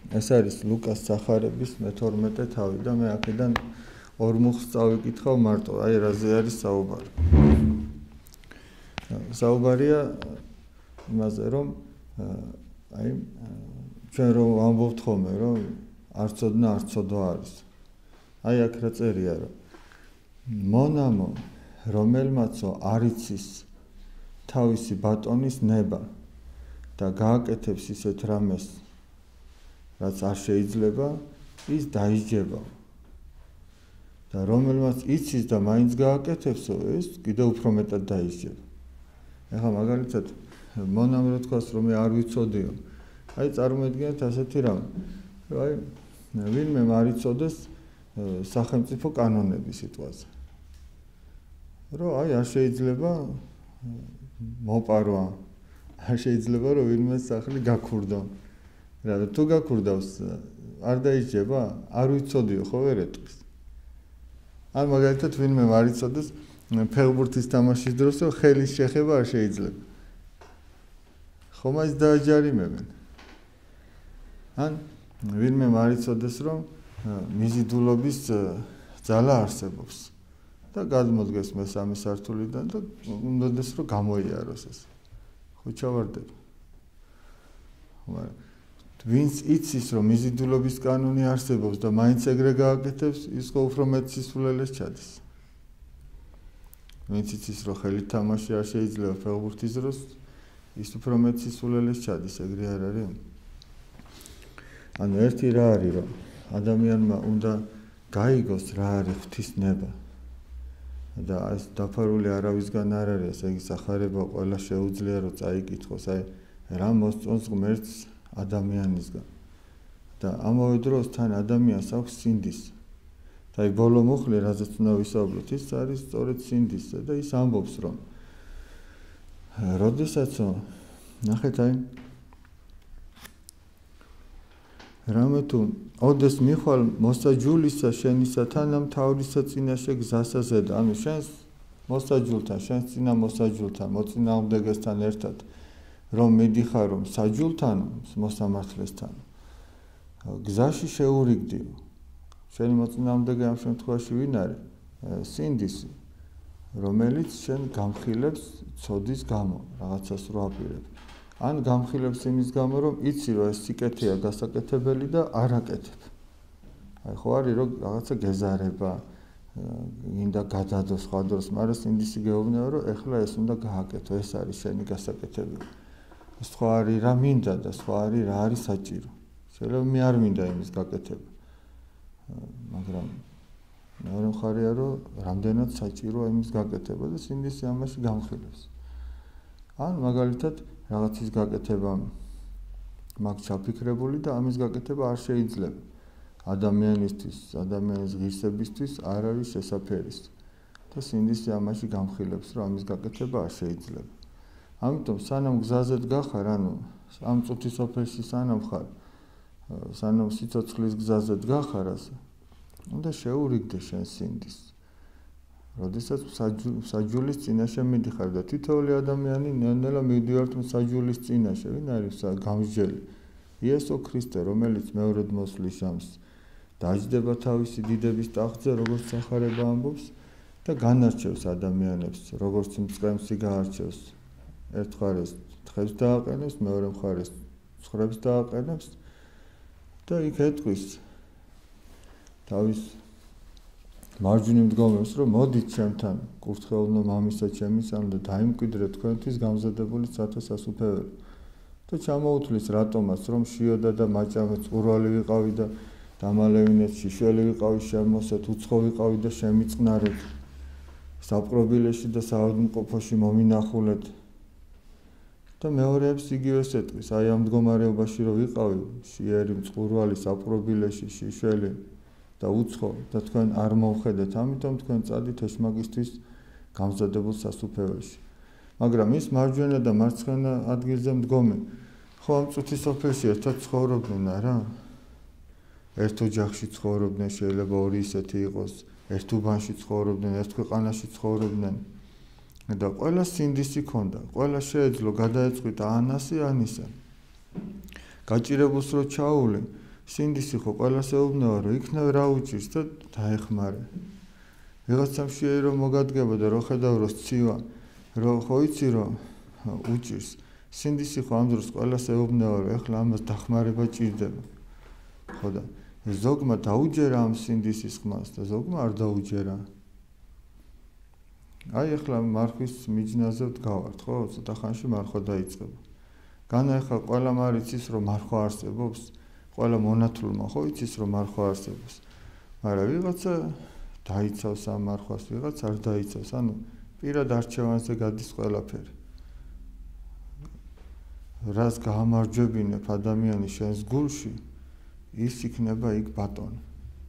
ეს არის ლუკას სახარების მე-12 თავი და მე აქედან 2 მუხს წავიკითხავ მარტო, აი რაზე არის საუბარი. საუბარია იმაზე, რომ აი ჩვენ რომ ამბობთ ხოლმე, რომ არ ცოდნა, არ ცოდვა არის. აი აქ რა წერია, რომ მონამო, რომელმაცო არ იცის თავისი ბატონის ნება და გააკეთებს ისეთ რამეს, რაც არ შეიძლება, ის დაიჯება. და რომელმაც იცის და მაინც გააკეთებსო, ეს კიდევ უფრო მეტად დაიჯება. ეხლა მაგალითად მონამ რო თქვას, რომ მე არ ვიცოდიო. აი წარმოიდგინეთ ასეთი რამ. რომ აი ვინმე არ იცოდეს სახელმწიფო კანონები სიტყვაზე. რომ აი არ შეიძლება მოპარვა. არ შეიძლება რომ ვინმე სახლი გაქურდო. რა თუ გაქურდავს არ დაიჯება? არ ვიცოდიო ხო ვერ ეტყვის. ან მაგალითად ვინმე არ იცოდეს ფეხბურთის თამაშის დროს რომ ხელის შეხება არ შეიძლება. ხომ ის დააჯარიმებენ. ან ვინმე არ იცოდეს რომ მიზიდულობის ძალა არსებობს და გადმოდგეს მესამე სართულიდან და უნდადეს რომ გამოიაროს ეს. ხო ჩავარდება. მაგრამ ვინც იცის რომ მიზიდულობის კანონი არსებობს და მაინც ეგრე გააკეთებს, ის ხო უფრო მეტ სისულელეს ჩადის. ვინც იცის რომ ხელით თამაში არ შეიძლება ფეხბურთის დროს, ის უფრო მეტ სისულელეს ჩადის, ეგრე არ არის? ანუ ერთი რა არის, რომ ადამიანმა უნდა გაიგოს რა არის ღვთის ნება. და ეს დაფარული არავისგან არ არის, ეს სახარება ყველა შეუძლია რომ წაიკითხოს, აი რა მოსწონს ღმერთს ადამიანისგან. და ამავე დროს თან ადამიანს აქვს სინდისი. და აი ბოლო მუხლი, რაზეც უნდა ვისაუბროთ, ის არის სწორედ სინდისი და ის ამბობს, რომ როდესაც ნახეთ აი რამე თუ ოდეს მიხვალ მოსაჯულისა შენისა თანამ თავრისა წინაშე გზასა ზედა. ანუ შენს მოსაჯულთან, შენს წინა მოსაჯულთან, მოწინააღმდეგესთან ერთად რომ მიდიხარ რომ საჯულთან, მოსამართლესთან გზაში შეურიგდიო. შენი მოწინააღმდეგე ამ შემთხვევაში ვინ არის? სინდისი, რომელიც შენ გამხილებს ცოდის გამო, რაღაცას რო აპირებ. ან გამხილებს იმის გამო, რომ იცი რომ ეს სიკეთეა გასაკეთებელი და არ აკეთებ. აი ხო არის რომ რაღაცა გეზარება, ინდა გადადოს სხვა დროს, მაგრამ სინდისი გეუბნება რომ ეხლა ეს უნდა გააკეთო, ეს არის შენი გასაკეთებელი. სხვა არის რა მინდა და სხვა არის რა არის საჭირო. შეიძლება მე არ მინდა იმის გაკეთება. მაგრამ მეორე მხარეა რომ რამდენად საჭიროა იმის გაკეთება და სინდისი ამაში გამხილებს. ან მაგალითად რაღაცის გაკეთება მაგ ჩაფიქრებული და ამის გაკეთება არ შეიძლება. ადამიანისთვის, ადამიანის ღირსებისთვის არ არის შესაფერის. და სინდისი ამაში გამხილებს, რომ ამის გაკეთება არ შეიძლება. ამიტომ სანამ გზაზე დგახარ, ანუ ამ წუთის ოფერში სანამ ხარ, სანამ სიცოცხლის გზაზე დგახარ, ასე უნდა შეურიგდე შენ სინდისს. როდესაც საჯულის წინაშე მიდიხარ და თითოეული ადამიანი ნელ-ნელა მივდივართ საჯულის წინაშე, ვინ არის გამსჯელი? იესო ქრისტე, რომელიც მეორედ მოსვლის ჟამს დაჯდება თავისი დიდების ტახტზე, როგორც სახარება ამბობს და განარჩევს ადამიანებს, როგორც მწყემსი გაარჩევს. ერთ მხარეს თხებს დააყენებს, მეორე მხარეს ცხვრებს დააყენებს და იქ ეტყვის თავის მარჯვნივ მდგომებს, რომ მოდით ჩემთან, კურთხეულნო მამისა ჩემისამ და დაიმკვიდრეთ თქვენთვის გამზადებული სათა სასუფეველი. და ჩამოუთვლის რატომაც, რომ შიოდა და მაჭამე წყურვალი ვიყავი და დამალევინეთ, შიშველი ვიყავი შემოსეთ, უცხო ვიყავი და შემიწყნარეთ, საპყრობილეში და საავადმყოფოში მომინახულეთ. და მეორეებს იგივეს ეტყვის, აი ამ მდგომარეობაში რომ ვიყავი, შიერი, მწყურვალი, საპყრობილეში, შიშველი და უცხო და თქვენ არ მოვხედეთ, ამიტომ თქვენ წადით ეშმაკისთვის გამზადებულ სასუფეველში. მაგრამ ის მარჯვენა და მარცხენა ადგილზე მდგომი, ხო ამ წუთის ოფერში ერთად ცხოვრობდნენ არა? ერთ ოჯახში ცხოვრობდნენ, შეიძლება ორი ისეთი იყოს, ერთ უბანში ცხოვრობდნენ, ერთ ქვეყანაში ცხოვრობდნენ და ყველა სინდისი ქონდა, ყველა შეეძლო გადაეწყვიტა ანასი ანისა. გაჭირებულს რო ჩაული, სინდისი ხო ყველას ეუბნება რომ იქნებ რა უჭირს და დაეხმარე. ვიღაცამ შეიძლება რომ მოგადგება და რო ხედავ რომ სცივა, რომ ხო იცი რომ უჭირს. სინდისი ხო ამ დროს ყველას ეუბნება რომ ეხლა ამას დახმარება ჭირდება. ხო და ზოგმა დაუჯერა ამ სინდისის ხმას და ზოგმა არ დაუჯერა. აი ეხლა მარხვის მიჯნაზე ვდგავართ, ხო? ცოტა ხანში მარხვა დაიწყება. განა ეხლა ყველამ არ იცის რომ მარხვა არსებობს, ყველა მონათლულმა ხო იცის რომ მარხვა არსებობს. მაგრამ ვიღაცა დაიცავს ამ მარხვას, ვიღაც არ დაიცავს, ანუ პირად არჩევანზე გადის ყველაფერი. რას გაამარჯვებინებ ადამიანის შენს გულში, ის იქნება იქ ბატონი.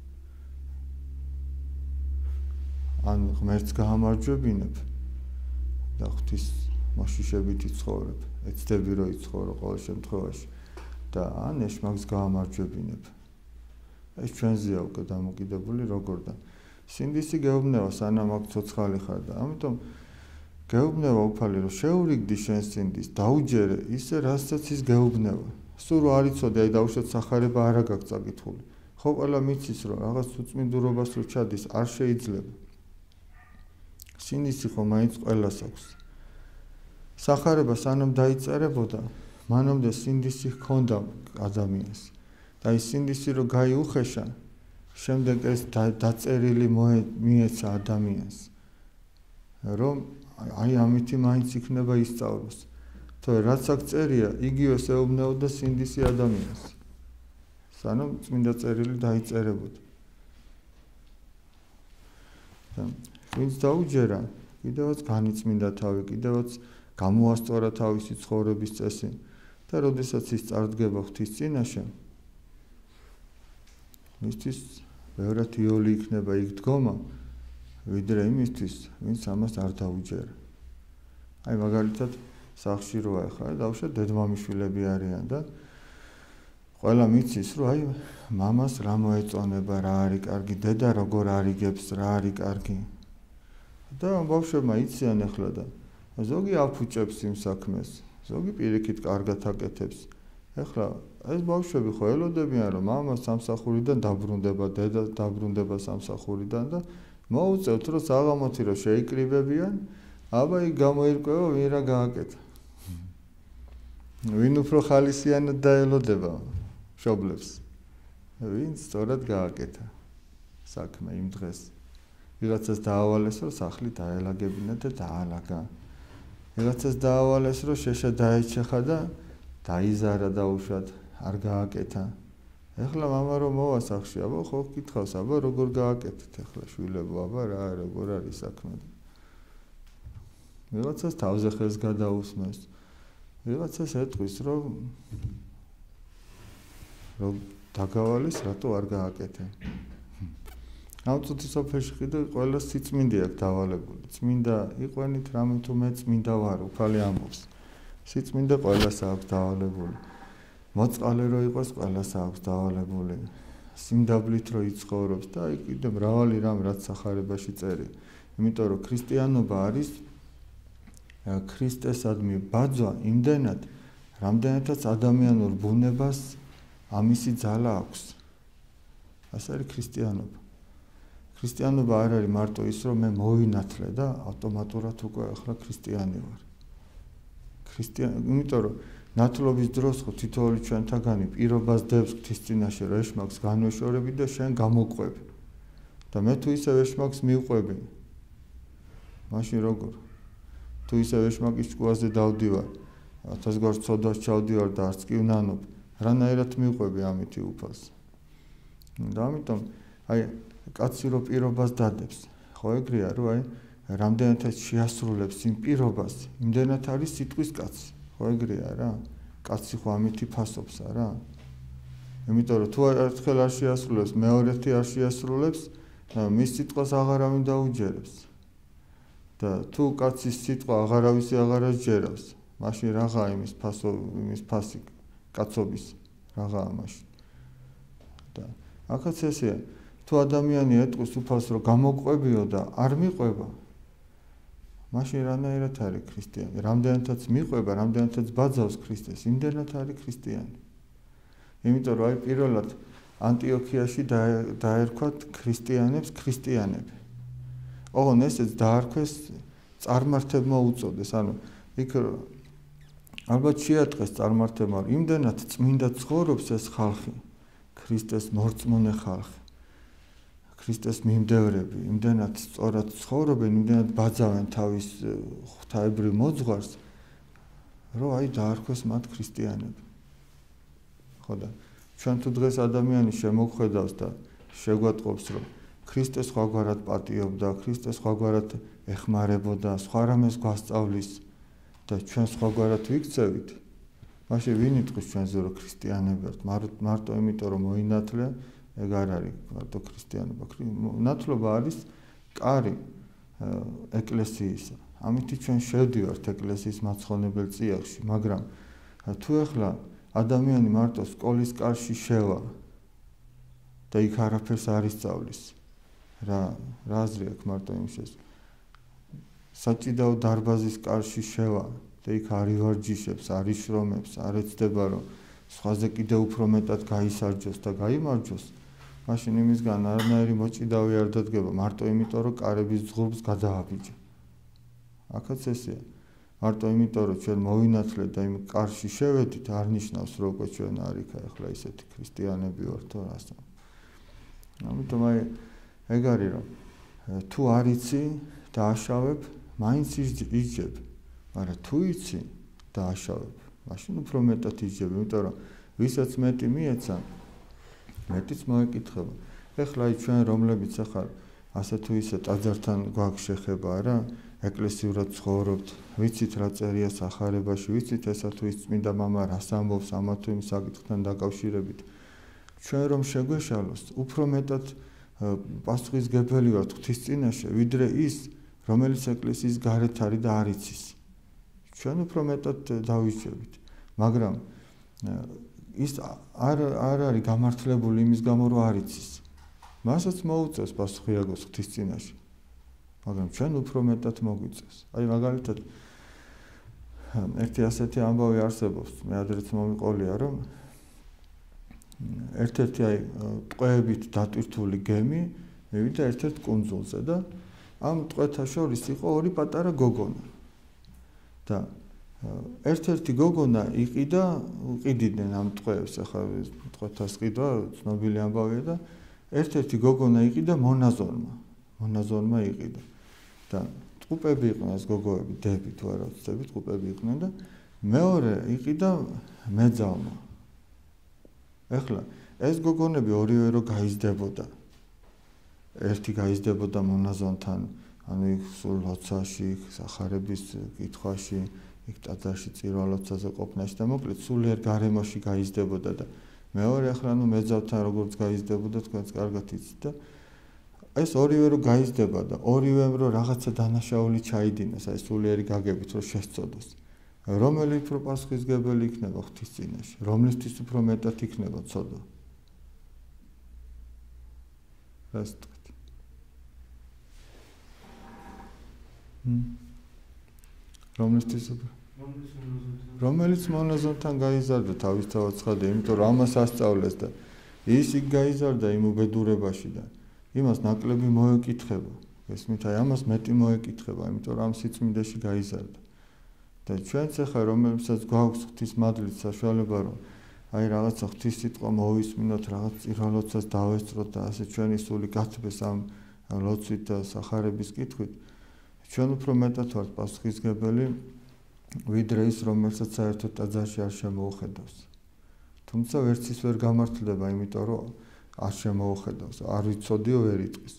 ან ღმერთს გაამარჯვებინებ და ღვთის მოშიშებით იცხოვრებ, ეცდები რომ იცხოვრო ყოველ შემთხვევაში და ან ეშმაკს გაამარჯვებინებ. ეს ჩვენზეა უკვე დამოკიდებული როგორ და სინდისი გეუბნება სანამ აქ ცოცხალი ხარ და ამიტომ გეუბნება უფალი რომ შეურიგდი შენ სინდის, დაუჯერე ისე რასაც ის გეუბნება. სულ რო არ იცოდე, აი დაუშვათ სახარება არა გაქვს წაკითხული. ხო ყველა მიცის რომ რაღაც უწმინდურობას რო ჩადის, არ შეიძლება. სინდისი ხო მაინც ყველას აქვს. სახარება სანამ დაიწერებოდა, მანამდე სინდისი ჰქონდა ადამიანს. და ის სინდისი რო გაიუხეშა, შემდეგ ეს დაწერილი მიეცა ადამიანს. რომ აი ამითი მაინც იქნება ისწავლოს. თორე რაც აქ წერია, იგივე ეუბნებოდა სინდისი ადამიანს. სანამ წმინდა წერილი დაიწერებოდა. ვინც დაუჯერა, კიდევაც განიწმინდა თავი, კიდევაც გამოასწორა თავისი ცხოვრების წესი და როდესაც ის წარდგება ღვთის წინაშე, მისთვის ბევრად იოლი იქნება იქ დგომა, ვიდრე იმისთვის, ვინც ამას არ დაუჯერა. აი მაგალითად სახლში როა ხარ, დავუშვათ დედმამიშვილები არიან და ყველა მიცის, რომ აი მამას რა მოეწონება, რა არის კარგი, დედა როგორ არიგებს, რა არის კარგი. და ბავშვებმა იციან ახლა და ზოგი აფუჭებს იმ საქმეს, ზოგი პირიქით კარგად აკეთებს. ახლა ეს ბავშვები ხო ელოდებიან რომ მამა სამსახურიდან დაბრუნდება, დედა დაბრუნდება სამსახურიდან და მოუწევთ რომ საღამოთი რომ შეიკრიბებიან, აბა იქ გამოირკვევა ვინ რა გააკეთა. ვინ უფრო ხალისიანად დაელოდება მშობლებს, ვინ სწორად გააკეთა საქმე იმ დღეს. ვიღაცას დაავალეს რომ სახლი დაელაგებინა და დაალაგა. ვიღაცას დაავალეს რომ შეშა დაეჩეხა და დაიზარა დაუშვათ არ გააკეთა. ეხლა მამა რომ მოვა სახლში, აბა ხო გითხავს, აბა როგორ გააკეთეთ ეხლა შვილებო, აბა რა როგორ არის საქმე. ვიღაცას თავზე ხელს გადაუსმეს. ვიღაცას ეტყვის რომ დაგავალეს რატო არ გააკეთე. ამ წუთის სოფელში კიდე ყველა სიწმინდე აქვს დავალებული. წმინდა იყვენით რამე თუ მე წმინდა ვარ, უფალი ამბობს. სიწმინდე ყველას აქვს დავალებული. მოწყალე რო იყოს ყველას აქვს დავალებული. სიმდაბლით რო იცხოვრობს და აი კიდე მრავალი რამ რაც სახარებაში წერია. იმიტომ რომ ქრისტიანობა არის ქრისტესადმი ბაძვა იმდენად, რამდენადაც ადამიანურ ბუნებას ამისი ძალა აქვს. ასე არის ქრისტიანობა. ქრისტიანობა არ არის მარტო ის, რომ მე მოვინათლე და ავტომატურად უკვე ახლა ქრისტიანი ვარ. იმიტომ რომ ნათლობის დროს ხო თითოეული ჩვენთაგანი პირობას დებს ღვთის წინაშე, რომ ეშმაკს განვეშორები და შენ გამოყვები. და მე თუ ისევ ეშმაკს მივყვები, მაშინ როგორ? თუ ისევ ეშმაკის ჭკუაზე დავდივარ, 1000 გვარ ცოდვას ჩავდივარ და არც კი ვნანობ, რანაირად მივყვები ამითი უფალს. და ამიტომ აი კაცი რო პირობას დადებს, ხო ეგრეა რომ აი რამდენადაც შეასრულებს იმ პირობას, იმდენად არის სიტყვის კაცი, ხო ეგრეა რა? კაცი ხო ამითი ფასობს არა? იმიტომ რომ თუ ერთხელ არ შეასრულებს, მეორეთი არ შეასრულებს, მის სიტყვას აღარავინ დაუჯერებს. და თუ კაცის სიტყვა აღარავისი აღარ აჯერავს, მაშინ რაღა იმის ფასი კაცობის რაღაა მაშინ. და აქაც ესეა, თუ ადამიანი ეტყვის უფალს რომ გამოყვებიო და არ მიყვება, მაშინ რანაირად არის ქრისტიანი? რამდენადაც მიყვება, რამდენადაც ბაძავს ქრისტეს, იმდენად არის ქრისტიანი. იმიტომ რომ აი პირველად ანტიოქიაში დაერქვათ ქრისტიანებს ქრისტიანები. ოღონ ესეც დაარქვეს წარმართებმა უწოდეს, ანუ იქ ალბათ შეატყეს წარმართებმა, იმდენად წმინდა ცხოვრობს ეს ხალხი, ქრისტეს მორწმუნე ხალხი, ქრისტეს მიმდევრები, იმდენად სწორად ცხოვრობენ, იმდენად ბაძავენ თავის ღვთაებრივ მოძღვარს, რომ აი დაარქვეს მათ ქრისტიანები. ხო და ჩვენ თუ დღეს ადამიანი შემოგვხედავს და შეგვატყობს, რომ ქრისტე სხვაგვარად პატიობდა, ქრისტე სხვაგვარად ეხმარებოდა, სხვა რამეს გვასწავლის და ჩვენ სხვაგვარად ვიქცევით, მაშინ ვინ იტყვის ჩვენზე, რომ ქრისტიანები ვართ? მარტო იმიტომ, რომ მოინათლე, ეგ არ არის მარტო ქრისტიანობა. ნათლობა არის კარი ეკლესიისა. ამით ჩვენ შევდივართ ეკლესიის მაცხოვნებელ წიაღში, მაგრამ თუ ახლა ადამიანი მარტო სკოლის კარში შევა და იქ არაფერს არ ისწავლის, რა აზრი აქვს მარტო იმ შესახებ? საჭიდაო დარბაზის კარში შევა და იქ არ ივარჯიშებს, არ იშრომებს, არ ეცდება, რომ სხვაზე კიდე უფრო მეტად გაისარჯოს და გაიმარჯოს, მაშინ იმისგან არანაირი მოჭიდავი არ დადგება, მარტო იმიტომ, რომ კარების ზღურბს გადააბიჯა. აქაც ესეა. მარტო იმიტომ, რომ ჩვენ მოვინათლეთ და იმ კარში შევედით, არ ნიშნავს, რომ უკვე ჩვენ არ იქ ახლა ისეთი ქრისტიანები ვართ თუ რას. ამიტომ აი ეგ არის, რომ თუ არ იცი და აშავებ, მაინც იჯებ, მაგრამ თუ იცი და აშავებ, მაშინ უფრო მეტად იჯებ, იმიტომ რომ ვისაც მეტი მიეცა, მეტიც მოეკითხება. ეხლა აი ჩვენ რომლებიც ახლა ასე თუ ისე ტაძართან გვაქვს შეხება რა, ეკლესიურად ცხოვრობთ, ვიცით რა წერია სახარებაში, ვიცით ესა თუ ის წმინდა მამა რას ამბობს ამა თუ იმ საკითხთან დაკავშირებით. ჩვენ რომ შეგვეშალოს, უფრო მეტად პასუხისმგებელი ვართ ღვთის წინაშე, ვიდრე ის, რომელიც ეკლესიის გარეთ არის და არ იცის. ჩვენ უფრო მეტად დავიშვებით, მაგრამ ის არ არის გამართლებული იმის გამო, რომ არ იცის. მასაც მოუწევს პასუხი აგოს ღვთის წინაშე. მაგრამ ჩვენ უფრო მეტად მოგვიწევს. აი მაგალითად ერთი ასეთი ამბავი არსებობს, მე ადრეც მომიყოლია, რომ ერთ-ერთი აი ტყვეებით დატვირთული გემი მივიდა ერთ-ერთ კუნძულზე და ამ ტყვეთა შორის იყო ორი პატარა გოგონა. და ერთ-ერთი გოგონა იყიდნენ ამ ტყვეებს, ახლა ტყვეთას ყიდვა ცნობილი ამბავია და ერთ-ერთი გოგონა იყიდა მონაზონმა იყიდა. და ტყუპები იყვნენ ეს გოგოები, დები თუ არა ვცდები, ტყუპები იყვნენ და მეორე იყიდა მეძალმა. ეხლა ეს გოგონები ორივე რო გაიზრდებოდა. ერთი გაიზრდებოდა მონაზონთან, ანუ იქ სულ ლოცვაში, სახარების კითხვაში, იქ ტაძარში წირვა-ლოცვაზე ყოფნაში და მოკლედ სულიერ გარემოში გაიზრდებოდა და მეორე ახლა ნუ მეძავთან როგორც გაიზრდებოდა, თქვენც კარგად იცით და ეს ორივე რო გაიზრდება და ორივემ რო რაღაცა დანაშაული ჩაიდინეს, აი სულიერი გაგებით რო შესწოდოს. რომელი უფრო პასუხისმგებელი იქნება ღვთის წინაშე, რომლისთვის უფრო მეტად იქნება ცოდვა. რას თქვით? რომლისთვის უფრო? რომელიც მონაზონთან გაიზარდა თავისთავად ცხადია, იმიტომ რომ ამას ასწავლეს და ის იქ გაიზარდა იმ უბედურებაში და იმას ნაკლები მოეკითხება. ესმით, აი ამას მეტი მოეკითხება, იმიტომ რომ ამ სიწმინდეში გაიზარდა. და ჩვენც ახლა რომელსაც გვაქვს ღვთის მადლით საშუალება, რომ აი რაღაცა ღვთის სიტყვა მოვისმინოთ, რაღაც წირვა-ლოცვას დავესწროთ და ასე ჩვენი სული გათბეს ამ ლოცვით და სახარების კითხვით, ჩვენ უფრო მეტად ვართ პასუხისმგებელი, ვიდრე ის, რომელსაც საერთოდ ტაძარში არ შემოუხედავს. თუმცა ვერც ის ვერ გამართლდება, იმიტომ რომ არ შემოუხედავს, არ ვიცოდიო ვერ იტყვის.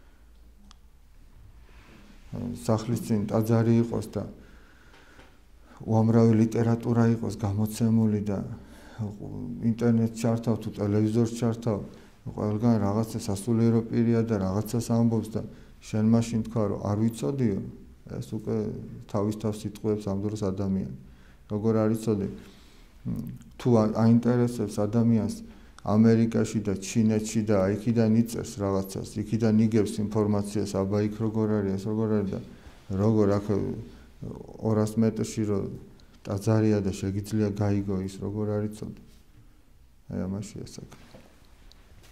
სახლის წინ ტაძარი იყოს და უამრავი ლიტერატურა იყოს გამოცემული და ინტერნეტს ჩართავ თუ ტელევიზორს ჩართავ, ყველგან რაღაცა სასულიერო პირია და რაღაცას ამბობს და შენ მაშინ თქვა, რომ არ ვიცოდიო, ეს უკვე თავის თავს იტყუებს ამ დროს ადამიანი. როგორ არ იცოდი? თუ აინტერესებს ადამიანს ამერიკაში და ჩინეთში და იქიდან იწერს რაღაცას, იქიდან იგებს ინფორმაციას, აბა იქ როგორ არის, ეს როგორ არის და როგორ აქ 200 მეტრში რო ტაძარია და შეგიძლია გაიგო ის როგორ არ იცოდი. აი ამაშია საქმე.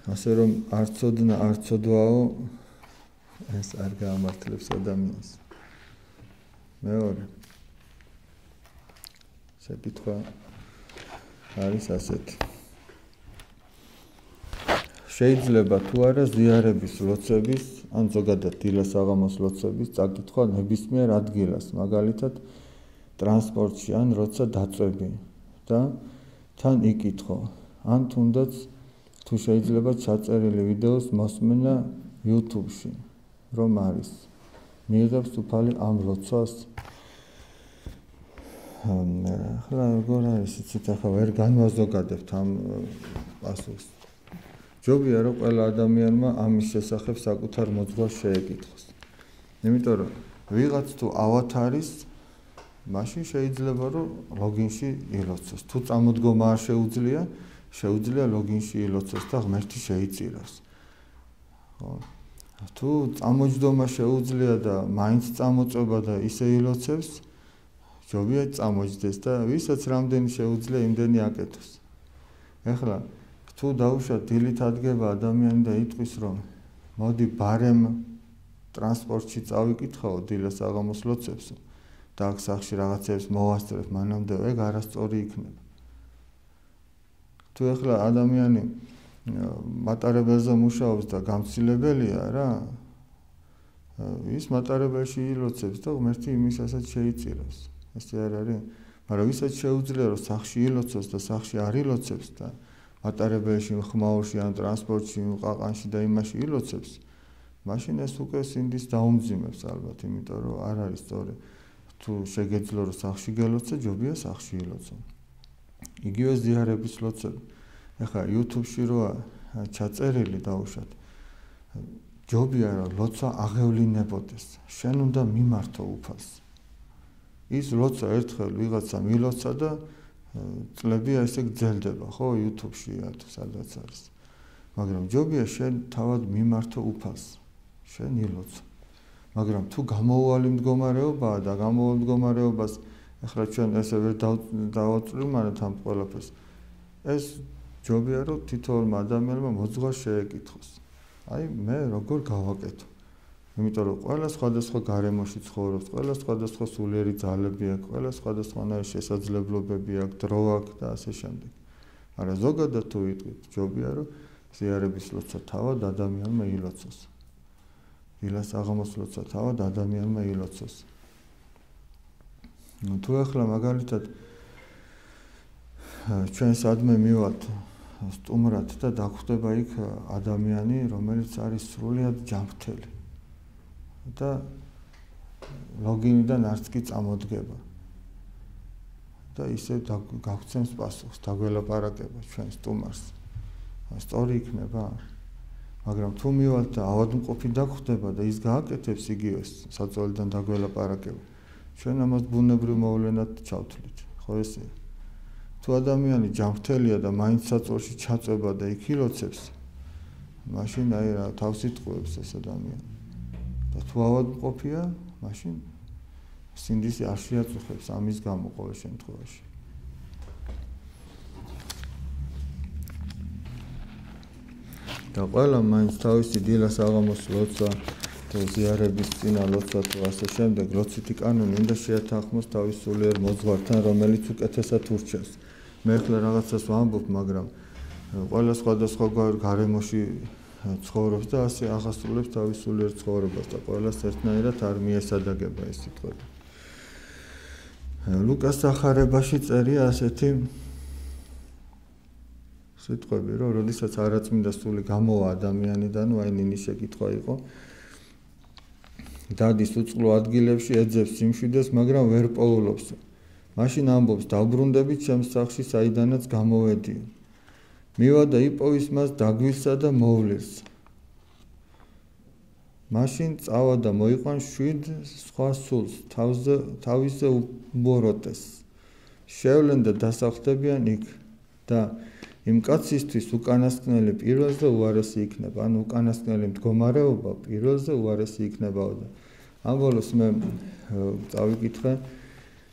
ასე რომ არ ცოდნა, არ ცოდვაო, ეს არ გაამართლებს ადამიანს. მეორე საკითხვა არის ასეთი. შეიძლება თუ არა ზიარების ლოცების, ან ზოგადად დილა-საღამოს ლოცების წაკითხვა ნებისმიერ ადგილას, მაგალითად ტრანსპორტში, ან როცა დაწვევი და თან იკითხო, ან თუნდაც თუ შეიძლება ჩაწერილი ვიდეოს მოსმენა YouTube-ში, რომ არის. მიიღებს უფალი ამ ლოცვას. ახლა როგორ არის, იცით, ახლა ვერ განვაზოგადებთ ამ პასუხს. ჯობია რომ ყველა ადამიანმა ამის შესახებ საკუთარ მოძღვარს შეეკითხოს. იმიტომ რომ ვიღაც თუ ავათარის, მაშინ შეიძლება რომ ლოგინში ილოცოს. თუ წამოდგომა არ შეუძლია ლოგინში ილოცოს და ღმერთი შეიწირავს. ხო? თუ წამოჯდომა შეუძლია და მაინც წამოწובה და ისე ილოცებს, ჯობია წამოჯდეს და ვისაც რამდენი შეუძლია, იმდენი აკეთოს. ეხლა თუ დაუშვათ დილით ადგება ადამიანი და იტყვის რომ მოდი ბარემ ტრანსპორტში წავიკითხაო დილა-საღამოს ლოცვებს და აქ სახში რაღაცებს მოვასწრებ, მანამდე ეგ არასწორი იქნება. თუ ეხლა ადამიანი მატარებელზე მუშაობს და გამცილებელია რა, ის მატარებელში ილოცებს და ღმერთი იმისასაც შეიწირავს. ესე არ არის? მაგრამ ვისაც შეუძლია რომ სახში ილოცოს და სახში არ ილოცებს და მატარებელში, ხმაურში, ან ტრანსპორტში, ყაყანში და იმაში ილოცებს, მაშინ ეს უკვე სინდის დაუმძიმებს ალბათ, იმიტომ რომ არ არის სწორი. თუ შეგეძლო რომ სახში გელოცო, ჯობია სახში ილოცო. იგივე ზიარების ლოცვები. ეხლა YouTube-ში როა ჩაწერილი დაუშვათ, ჯობია რომ ლოცვა აღევლინებოდეს, შენ უნდა მიმართო უფალს. ის ლოცვა ერთხელ ვიღაცამ ილოცა და წლებია ესე გძელდება, ხო, YouTube-ში თუ სადაც არის. მაგრამ ჯობია შენ თავად მიმართო უფალს, შენ ილოცო. მაგრამ თუ გამოუვალი მდგომარეობაა და გამოუვალ მდგომარეობას ეხლა ჩვენ ესე ვერ დავაწვრივ ამ ყველაფერს. ეს ჯობია რომ თითოეულმა ადამიანმა მოძღვარს შეეკითხოს. აი მე როგორ გავაკეთო? იმიტომ რომ ყველა სხვადასხვა გარემოში ცხოვრობს, ყველა სხვადასხვა სულიერი ძალები აქვს, ყველა სხვადასხვანაირი შესაძლებლობები აქვს, დრო აქვს და ასე შემდეგ. მაგრამ ზოგადად თუ ვიტყვით, ჯობია რომ ზიარების ლოცვა თავად ადამიანმა ილოცოს. დილა-საღამოს ლოცვა თავად ადამიანმა ილოცოს. თუ ახლა მაგალითად ჩვენ სადმე მივათ სტუმრად და დაგვხვდება იქ ადამიანი, რომელიც არის სრულიად ჯანმრთელი და ლოგინიდან არც კი წამოდგება და ისე გაგვცემს პასუხს, დაგველაპარაკება ჩვენ სტუმარს. სწორი იქნება? მაგრამ თუ მივალთ და ავადმყოფი დაგვხვდება და ის გააკეთებს იგივეს საწოლიდან დაგველაპარაკება, ჩვენ ამას ბუნებრივ მოვლენად ჩავთვლით, ხო ესე? თუ ადამიანი ჯანმრთელია და მაინც საწოლში ჩაწვება და იქ ილოცებს, მაშინ აი რა თავს იტყუებს ეს ადამიანი. და თუ ავადმყოფია, მაშინ სინდისი არ შეაწუხებს ამის გამო ყოველ შემთხვევაში. და ყველა მაინც თავისი დილა-საღამოს ლოცვა თუ ზიარების წინა ლოცვა თუ ასე შემდეგ ლოცვითი კანონი უნდა შეათანხმოს თავის სულიერ მოძღვართან, რომელიც უკეთესად ურჩევს. მე ახლა რაღაცას ვამბობ, მაგრამ ყველა სხვადასხვა გარემოში ცხოვრობს და ასე აღასრულებს თავის სულიერ ცხოვრებას და ყველას ერთნაირად არ მიესადაგება ეს სიტყვები. ლუკას სახარებაში წერია ასეთი სიტყვები, რომ როდესაც არაწმინდა სული გამოვა ადამიანიდან, აი ნინის შეკითხვა იყო. დადის უწყლო ადგილებში, ეძებს სიმშვიდეს, მაგრამ ვერ პოულობს. მაშინ ამბობს, დავბრუნდებით ჩემს სახლში, საიდანაც გამოვედიო. მივა და იპოვის მას დაგვილსა და მოვლილს. მაშინ წავა და მოიყვანს 7 სხვა სულს, თავისზე უბოროტეს. შევლენ და დასახლდებიან იქ და იმ კაცისთვის უკანასკნელი პირველზე უარესი იქნება, ანუ უკანასკნელი მდგომარეობა პირველზე უარესი იქნებაო და ამ ბოლოს მე წავიკითხე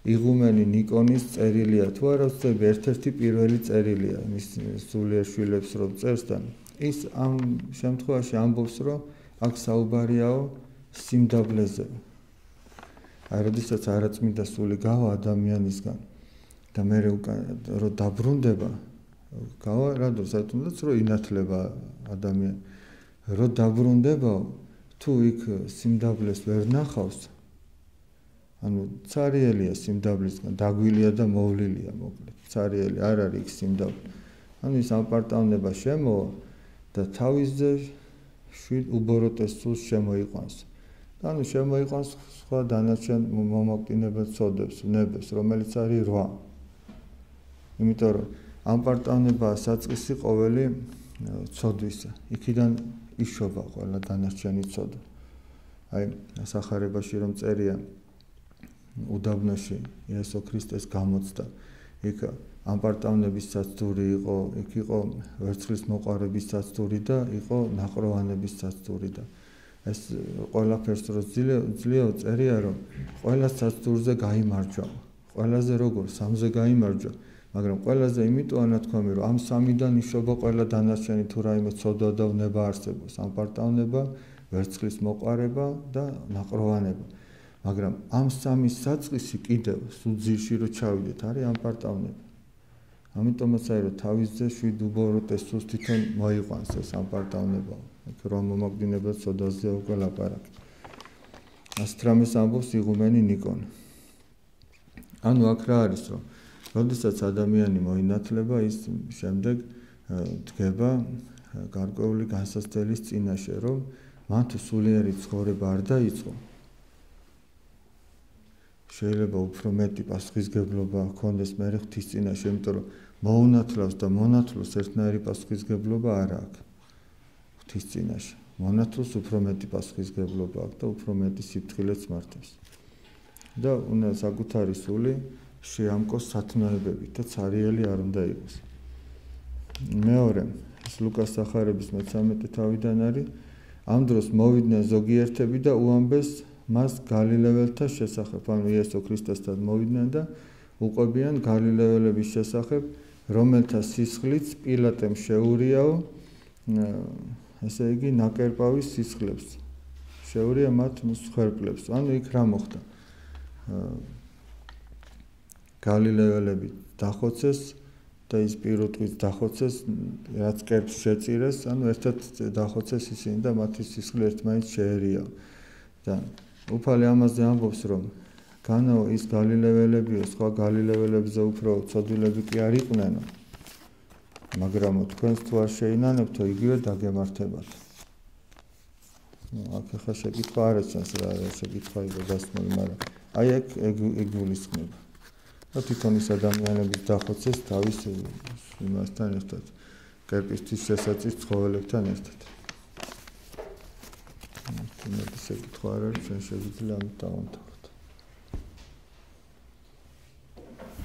იღუმენი ნიკონის წერილია თუ არა ვწები ერთ-ერთი პირველი წერილია მის სულიერ შვილებს რომ წერს და ის ამ შემთხვევაში ამბობს რომ აქ საუბარიაო სიმდაბლეზე აი როდესაც არაწმინდა სული გავა ადამიანისგან და მე რომ დაბრუნდება გავა რა თუნდაც რომ ინათლება ადამიანი რომ დაბრუნდება თუ იქ სიმდაბლეს ვერ ნახავს ანუ цариელია სიმდაბლისგან დაგვილია და მოვლილია მოკლედ цариელი არ არის იქ სიმდაბლე ანუ ის ამპარტავნება შემოვა და თავისზე უბოროტეს სულს შემოიყვანს და ანუ შემოიყვანს სხვა დანარჩენ მომაკვდინებელ ცოდებს ნებებს რომელიც არის 8 იმიტომ რომ ამპარტავნება საწყისი ყოველი ცოდვისა იქიდან იშობა ყველა დანარჩენი ცოდვა აი სახარებაში რომ წერია უდაბნოში იესო ქრისტეს გამოცდა იქ ამპარტავნების საცდური იყო იქ იყო ვერცხლის მოყარების საცდური და იყო ნაყროვანების საცდური და ეს ყველაფერს რო ძლიერო წერია რომ ყველა საცდურზე გაიმარჯვა ყველაზე როგორ სამზე გაიმარჯვა მაგრამ ყველაზე იმიტომ ანათქვამი რომ ამ სამიდან იშობა ყველა დანარჩენი თუ რაიმე ცოდვა და უნება არსებობს ამპარტავნება ვერცხლის მოყარება და ნაყროვანება მაგრამ ამ სამის საწყისი კიდევ სულ ძირში რო ჩავიდეთ არის ამპარტავნება ამიტომაც აი რომ თავისზე შვიდ უბოროტეს სულს თვითონ მოიყვანს ეს ამპარტავნება იქ რომ მომაკვდინებელ ცოდვაზე უკვე ლაპარაკი ასეთ რამეს ამბობს იღუმენი ნიკონი ანუ აქ რა არის რომ როდესაც ადამიანი მოინათლება ის შემდეგ დგება გარკვეული განსაცდელის წინაშე რომ მან თუ სულიერი ცხოვრება არ დაიწყო შეიძლება უფრო მეტი პასუხისგებლობა ჰქონდეს მე ღვთის წინაშე იმიტომ რომ მოუნათლავს და მონათლოს ერთნაირი პასუხისგებლობა არ აქვს ღვთის წინაშე მონათლოს უფრო მეტი პასუხისგებლობა აქვს და უფრო მეტი სიფრთხილეც მართავს და უნდა საკუთარი სული შეამკოს სათნოებებით და цариელი არ უნდა იყოს მეორე ეს ლუკას სახარების მე-13 თავიდან არის ამ დროს მოვიდნენ ზოგიერთები და უამბეს მას გალილეველთა შესახებ ანუ იესო ქრისტესთან მოვიდნენ და უყვებიან გალილეველების შესახებ რომელთა სისხლიც პილატემ შეურიაო ესე იგი ნაკერპავის სისხლებს შეურია მათ მსხვერპლებს ანუ იქ რა მოხდა გალილეველები დახოცეს და ის პირუტყვით დახოცეს რაც კერპს შეწირეს ანუ ერთად დახოცეს ისინი და მათი სისხლი ერთმანეთს შეერია და უფალი ამაზე ამბობს რომ განაო ის გალილეველებიო სხვა გალილეველებზე უფრო ცოდვილები კი არ იყვნენ მაგრამ თქვენს თუ არ შეინანებთო იგივე დაგემართებათ აქ ხა შეკითხვა არ ეცანს რა შეკითხვა იყო დასმული მაგრამ აი ეგ გულისხმება და თვითონ ის ადამიანების დახოცეს თავის იმასთან ერთად კერპისთვის შესაძის ცხოველებთან ერთად თუმცა შეკითხვა არ არის ჩვენ შეგვიძლია ამით დავამთავროთ